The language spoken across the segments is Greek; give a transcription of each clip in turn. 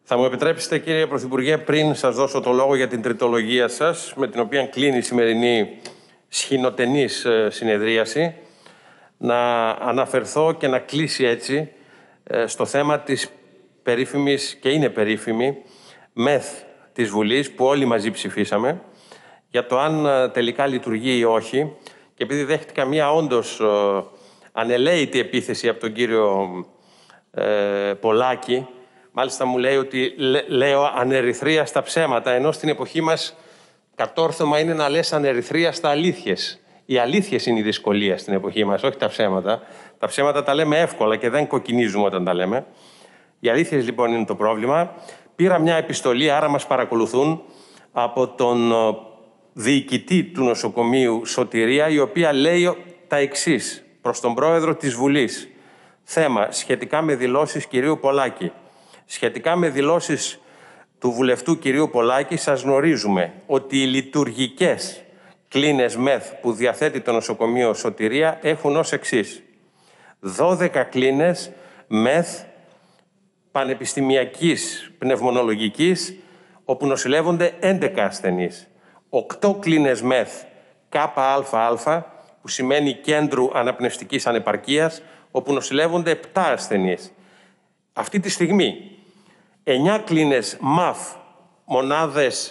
Θα μου επιτρέψετε, κύριε Πρωθυπουργέ, πριν σας δώσω το λόγο για την τριτολογία σας, με την οποία κλείνει η σημερινή σχηνοτενής συνεδρίαση, να αναφερθώ και να κλείσει έτσι στο θέμα της περίφημης, και είναι περίφημη, ΜΕΘ της Βουλής, που όλοι μαζί ψηφίσαμε, για το αν τελικά λειτουργεί ή όχι. Και επειδή δέχτηκα μία όντως ανελαίητη επίθεση από τον κύριο Πολάκη, μάλιστα μου λέει ότι λέω ανερυθρίαστα ψέματα, ενώ στην εποχή μας κατόρθωμα είναι να λες ανερυθρίαστα αλήθειες. Οι αλήθειες είναι η δυσκολία στην εποχή μας, όχι τα ψέματα. Τα ψέματα τα λέμε εύκολα και δεν κοκκινίζουμε όταν τα λέμε. Οι αλήθειες λοιπόν είναι το πρόβλημα. Πήρα μια επιστολή, άρα μας παρακολουθούν, από τον διοικητή του νοσοκομείου Σωτηρία, η οποία λέει τα εξής προς τον πρόεδρο της Βουλής. Θέμα σχετικά με δηλώσεις κυρίου Πολάκη. Σχετικά με δηλώσεις του βουλευτού κυρίου Πολάκη, σας γνωρίζουμε ότι οι λειτουργικές κλίνες ΜΕΘ που διαθέτει το νοσοκομείο Σωτηρία έχουν ως εξής. 12 κλίνες ΜΕΘ πανεπιστημιακής πνευμονολογικής, όπου νοσηλεύονται 11 ασθενείς. 8 κλίνες ΜΕΘ ΚΑΑ, που σημαίνει Κέντρου Αναπνευστικής Ανεπαρκείας, όπου νοσηλεύονται 7 ασθενείς. Αυτή τη στιγμή 9 κλίνες ΜΑΦ, μονάδες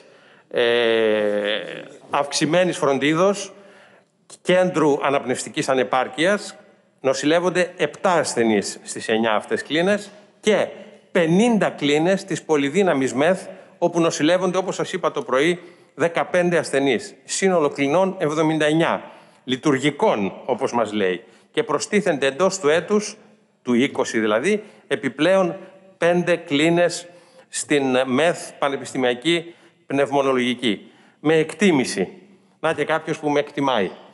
αυξημένης φροντίδος, Κέντρου Αναπνευστικής Ανεπάρκειας, νοσηλεύονται 7 ασθενείς στις 9 αυτές κλίνες και 50 κλίνες της πολυδύναμης ΜΕΘ, όπου νοσηλεύονται, όπως σας είπα το πρωί, 15 ασθενείς. Σύνολο κλινών 79. Λειτουργικών, όπως μας λέει. Και προστίθενται εντός του έτους, του 20 δηλαδή, επιπλέον 5 κλίνες στην ΜΕΘ πανεπιστημιακή πνευμονολογική. Με εκτίμηση. Να και κάποιος που με εκτιμάει.